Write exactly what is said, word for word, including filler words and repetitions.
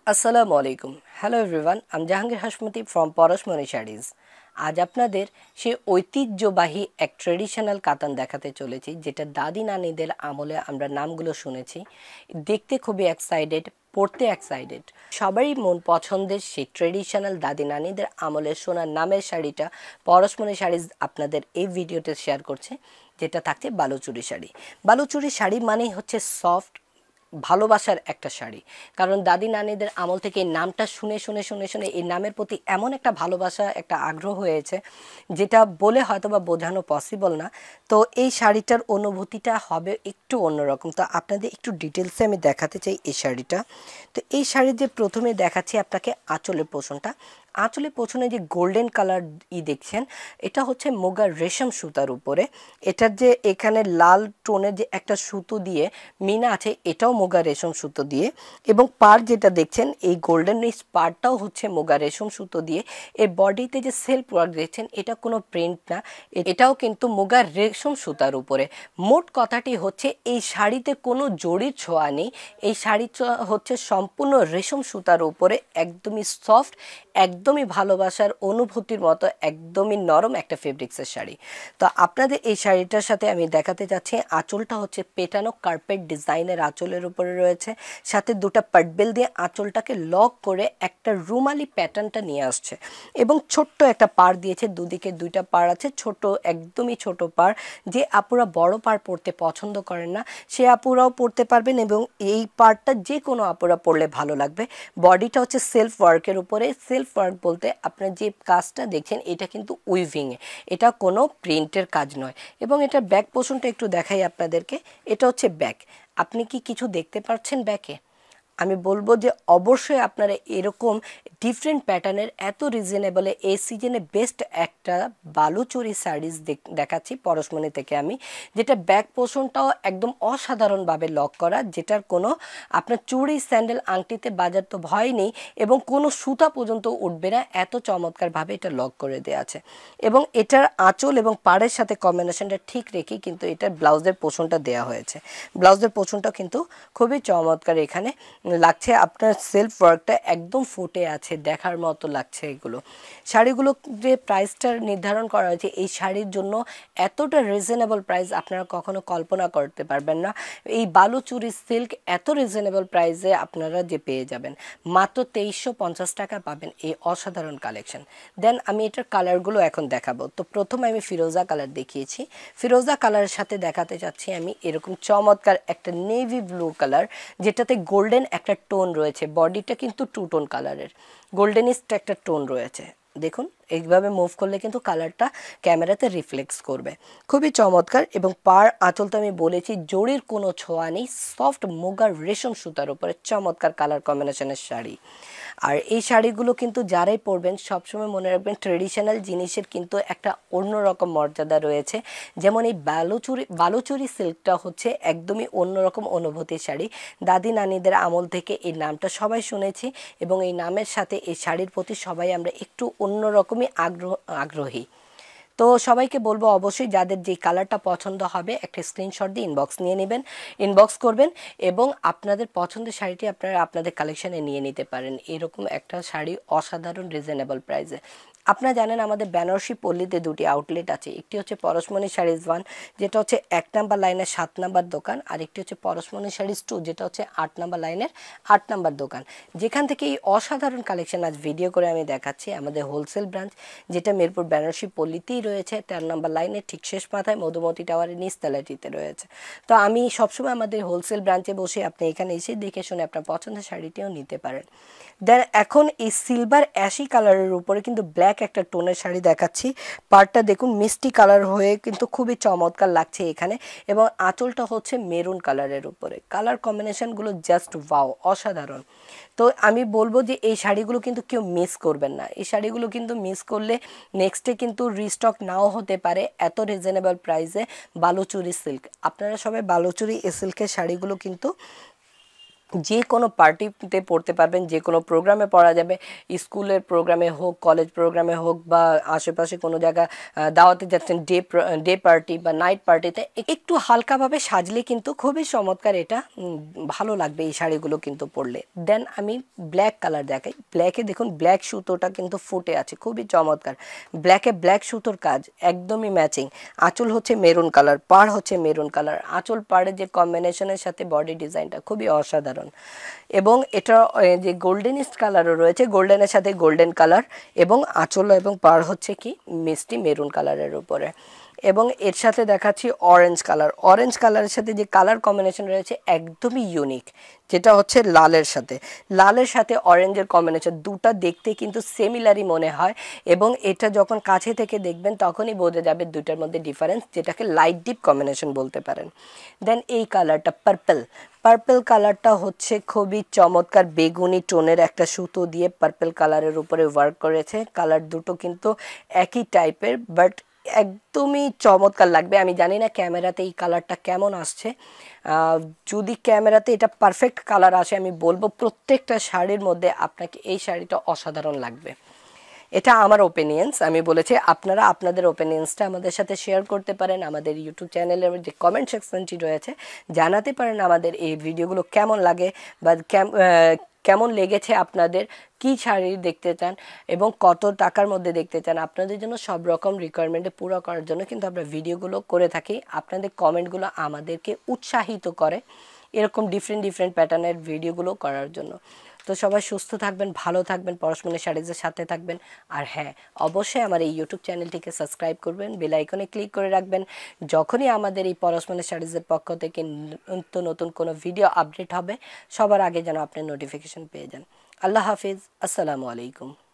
আসসালামু আলাইকুম hello everyone আমি জাহাঙ্গীর হাসমতি ফ্রম পরশমনিশারিজ আজ আপনাদের সেই ঐতিহ্যবাহী এক ট্রেডিশনাল কাতান দেখাতে চলেছি যেটা দাদি নানিদের আমলে আমরা নামগুলো শুনেছি দেখতে খুবই এক্সাইটেড পড়তে এক্সাইটেড সবারই মন পছন্দের সেই ট্রেডিশনাল দাদি নানিদের আমলে সোনার নামের শাড়িটা পরশমনি শাড়িজ আপনাদের এই ভিডিওতে শেয়ার করছে যেটা থাকছে বালুচুরি শাড়ি বালুচুরি শাড়ি মানেই হচ্ছে সফট ভালোবাসার একটা শাড়ি কারণ দাদি নানিদের আমল থেকে এই নামটা শুনে শুনে শুনে শুনে এই নামের প্রতি এমন একটা ভালোবাসা একটা আগ্রহ হয়েছে যেটা বলে হয়তো বা বোঝানো পসিবল না তো এই শাড়িটার অনুভূতিটা হবে একটু অন্যরকম তো আপনাদের একটু ডিটেলসে আমি দেখাতে চাই এই শাড়িটা তো এই শাড়ি যে প্রথমে দেখাচ্ছি আপনাকে আঁচলের পোষণটা আঁচলের পেছনে যে গোল্ডেন কালার ই দেখছেন এটা হচ্ছে মুগার রেশম সুতার উপরে এটার যে এখানে লাল টোনের যে একটা সুতো দিয়ে মিনা আছে এটাও মুগা রেশম সুতো দিয়ে এবং পার যেটা দেখছেন এই গোল্ডেন রিচ পারটাও হচ্ছে মুগা রেশম সুতো দিয়ে এর বডিতে যে সেলফ ওয়ার্ক দেখছেন এটা কোনো প্রিন্ট না এটাও কিন্তু মুগা রেশম সুতার উপরে মোট কথাটি হচ্ছে এই শাড়িতে কোনো জরির ছোঁয়া নেই এই শাড়িটা হচ্ছে সম্পূর্ণ রেশম সুতার উপরে একদমই সফট একদমই ভালোবাসার অনুভূতির মতো একদমই নরম একটা ফেব্রিক্সের শাড়ি তো আপনাদের এই শাড়িটার সাথে আমি দেখাতে যাচ্ছি আঁচলটা হচ্ছে পেটানো কার্পেট ডিজাইনের আঁচলের উপরে রয়েছে সাথে দুটো পাটবেল দিয়ে আঁচলটাকে লক করে একটা রুমালি প্যাটার্নটা নিয়ে আসছে এবং ছোট্ট একটা পাড় দিয়েছে দুদিকে দুইটা পাড় আছে ছোট একদমই ছোট পাড় যে আপুরা বড় পাড় পরতে পছন্দ করেন না সে আপুরাও পরতে পারবেন এবং এই পাড়টা যে কোনো আপুরা পরলে ভালো লাগবে বডিটা হচ্ছে সেলফ ওয়ার্কের উপরে সেলফ ওয়ার্ক বলতে আপনার যে কাজটা দেখছেন এটা কিন্তু উইভিংয়ে এটা কোনো প্রিন্টের কাজ নয় এবং এটার ব্যাক পোর্শনটা একটু দেখাই আপনাদেরকে এটা হচ্ছে ব্যাক আপনি কি কিছু দেখতে পাচ্ছেন ব্যাকে আমি বলবো যে অবশ্যই আপনারা এরকম ডিফারেন্ট প্যাটার্নের এত রিজনেবলে এই সিজনে বেস্ট একটা বালুচুরি শাড়িজ দেখাচ্ছি পরশমনি থেকে আমি যেটা ব্যাক পোর্শনটাও একদম অসাধারণভাবে লক করা যেটার কোনো আপনার চুড়ি স্যান্ডেল আংটিতে বাজার তো ভয় নেই এবং কোনো সুতা পর্যন্ত উঠবে না এত চমৎকারভাবে এটা লক করে দেওয়া আছে এবং এটার আঁচল এবং পাড়ের সাথে কম্বিনেশনটা ঠিক রেখেই কিন্তু এটার ব্লাউজের পোর্শনটা দেওয়া হয়েছে ব্লাউজের পোর্শনটাও কিন্তু খুবই চমৎকার এখানে লাগছে আপনার সেলফ ওয়ার্কটা একদম ফুটে আছে দেখার মতো লাগছে এগুলো শাড়িগুলো যে প্রাইসটা নির্ধারণ করা হয়েছে এই শাড়ির জন্য এতটা রিজনেবল প্রাইস আপনারা কখনো কল্পনা করতে পারবেন না এই বালুচুরি সিল্ক এত রিজনেবল প্রাইসে আপনারা যে পেয়ে যাবেন মাত্র তেইশশো পঞ্চাশ টাকা পাবেন এই অসাধারণ কালেকশন দেন আমি এটার কালারগুলো এখন দেখাবো তো প্রথমে আমি ফিরোজা কালার দেখিয়েছি ফিরোজা কালারের সাথে দেখাতে চাচ্ছি আমি এরকম চমৎকার একটা নেভি ব্লু কালার যেটাতে গোল্ডেন একটা টোন রয়েছে বডিটা কিন্তু টু টোন কালারের গোল্ডেনিস্ট একটা টোন রয়েছে দেখুন এইভাবে মুভ করলে কিন্তু কালারটা ক্যামেরাতে রিফ্লেক্স করবে খুবই চমৎকার এবং পার আঁচল তো আমি বলেছি জরির কোনো ছোঁয়া নেই সফট মুগার রেশম সুতার উপরে চমৎকার কালার কম্বিনেশনের শাড়ি আর এই শাড়িগুলো কিন্তু যারাই পরবেন সবসময় মনে রাখবেন ট্রেডিশনাল জিনিসের কিন্তু একটা অন্যরকম মর্যাদা রয়েছে যেমন এই বালুচুরি বালুচুরি সিল্কটা হচ্ছে একদমই অন্যরকম অনুভূতির শাড়ি দাদি নানিদের আমল থেকে এই নামটা সবাই শুনেছি এবং এই নামের সাথে এই শাড়ির প্রতি সবাই আমরা একটু অন্যরকমই আগ্রহ আগ্রহী তো সবাইকে বলবো অবশ্যই যাদের যে কালারটা পছন্দ হবে একটা স্ক্রিনশট দিয়ে ইনবক্স নিয়ে নেবেন ইনবক্স করবেন এবং আপনাদের পছন্দের শাড়িটি আপনারা আপনাদের কালেকশনে নিয়ে নিতে পারেন এরকম একটা শাড়ি অসাধারণ রিজনেবল প্রাইসে আপনারা জানেন আমাদের বেনারসি পল্লীতে দুটি আউটলেট আছে একটি হচ্ছে পরশমনি শাড়িজ ওয়ান যেটা হচ্ছে এক নাম্বার লাইনের সাত নাম্বার দোকান আর একটি হচ্ছে পরশমনি শাড়িজ টু যেটা হচ্ছে আট নাম্বার লাইনের আট নাম্বার দোকান যেখান থেকে এই অসাধারণ কালেকশন আজ ভিডিও করে আমি দেখাচ্ছি আমাদের হোলসেল ব্রাঞ্চ যেটা মিরপুর বেনারসি পল্লীতেই রয়েছে তেরো নাম্বার লাইনের ঠিক শেষ মাথায় মধুমতি টাওয়ারের নিচতলাটিতে রয়েছে তো আমি সবসময় আমাদের হোলসেল ব্রাঞ্চে বসে আপনি এখানে এসে দেখে শুনে আপনার পছন্দের শাড়িটিও নিতে পারেন দেন এখন এই সিলভার অ্যাশি কালারের উপরে কিন্তু ব্ল্যাক একটা টোনের শাড়ি দেখাচ্ছি পাড়টা দেখুন মিষ্টি কালার হয়ে কিন্তু খুবই চমৎকার লাগছে এখানে এবং আঁচলটা হচ্ছে মেরুন কালারের উপরে কালার কম্বিনেশনগুলো জাস্ট ওয়াও অসাধারণ তো আমি বলবো যে এই শাড়িগুলো কিন্তু কেউ মিস করবেন না এই শাড়িগুলো কিন্তু মিস করলে নেক্সটে কিন্তু রিস্টক নাও হতে পারে এত রিজনেবল প্রাইসে বালুচুরি সিল্ক আপনারা সবাই বালুচুরি সিল্কের শাড়িগুলো কিন্তু যে কোনো পার্টিতে পড়তে পারবেন, যে কোনো প্রোগ্রামে পরা যাবে, স্কুলের প্রোগ্রামে হোক, কলেজ প্রোগ্রামে হোক, বা আশেপাশে কোনো জায়গা দাওয়াতে যাচ্ছেন, ডে ডে পার্টি বা নাইট পার্টিতে একটু হালকাভাবে সাজলে কিন্তু খুবই চমৎকার, এটা ভালো লাগবে এই শাড়িগুলো কিন্তু পরলে। দেন আমি ব্ল্যাক কালার দেখাই। ব্ল্যাকে দেখুন ব্ল্যাক সুতোটা কিন্তু ফুটে আছে, খুবই চমৎকার। ব্ল্যাকে ব্ল্যাক সুতোর কাজ একদমই ম্যাচিং। আঁচল হচ্ছে মেরুন কালার, পাড় হচ্ছে মেরুন কালার। আঁচল পাড়ের যে কম্বিনেশনের সাথে বডি ডিজাইনটা খুবই অসাধারণ। এবং এটা যে গোল্ডেনিস্ট কালারও রয়েছে, গোল্ডেনের সাথে গোল্ডেন কালার, এবং আঁচল এবং পাড় হচ্ছে কি মিষ্টি মেরুন কালারের উপরে। এবং এর সাথে দেখাচ্ছি অরেঞ্জ কালার। অরেঞ্জ কালারের সাথে যে কালার কম্বিনেশন রয়েছে একদমই ইউনিক, যেটা হচ্ছে লালের সাথে। লালের সাথে অরেঞ্জের কম্বিনেশন দুটা দেখতে কিন্তু সিমিলারই মনে হয়, এবং এটা যখন কাছে থেকে দেখবেন তখনই বোঝা যাবে দুটার মধ্যে ডিফারেন্স, যেটাকে লাইট ডিপ কম্বিনেশন বলতে পারেন। দেন এই কালারটা পার্পল। পার্পল কালারটা হচ্ছে খুবই চমৎকার, বেগুনি টোনের একটা সুতো দিয়ে পার্পল কালারের উপরে ওয়ার্ক করেছে। কালার দুটো কিন্তু একই টাইপের, বাট একদমই চমৎকার লাগবে। আমি জানি না ক্যামেরাতে এই কালারটা কেমন আসছে। যদি ক্যামেরাতে এটা পারফেক্ট কালার আসে, আমি বলবো প্রত্যেকটা শাড়ির মধ্যে আপনাকে এই শাড়িটা অসাধারণ লাগবে। এটা আমার ওপিনিয়ন্স, আমি বলেছি। আপনারা আপনাদের ওপিনিয়ন্সটা আমাদের সাথে শেয়ার করতে পারেন। আমাদের ইউটিউব চ্যানেলের যে কমেন্ট সেকশনটি রয়েছে, জানাতে পারেন আমাদের এই ভিডিওগুলো কেমন লাগে, বা কেমন লেগেছে আপনাদের, কি শাড়ি দেখতে চান এবং কত টাকার মধ্যে দেখতে চান। আপনাদের জন্য সব রকম রিকোয়ারমেন্টে পুরো করার জন্য কিন্তু আমরা ভিডিওগুলো করে থাকি। আপনাদের কমেন্টগুলো আমাদেরকে উৎসাহিত করে এরকম ডিফারেন্ট ডিফারেন্ট প্যাটার্নের ভিডিওগুলো করার জন্য। তো সবাই সুস্থ থাকবেন, ভালো থাকবেন, পরশমনি শাড়িজের সাথে থাকবেন। আর হ্যাঁ, অবশ্যই আমার এই ইউটিউব চ্যানেলটিকে সাবস্ক্রাইব করবেন, বেল আইকনে ক্লিক করে রাখবেন। যখনই আমাদের এই পরশমনি শাড়িজের পক্ষ থেকে নতুন নতুন কোনো ভিডিও আপডেট হবে, সবার আগে যেন আপনি নোটিফিকেশন পেয়ে যান। আল্লাহ হাফিজ, আসসালামু আলাইকুম।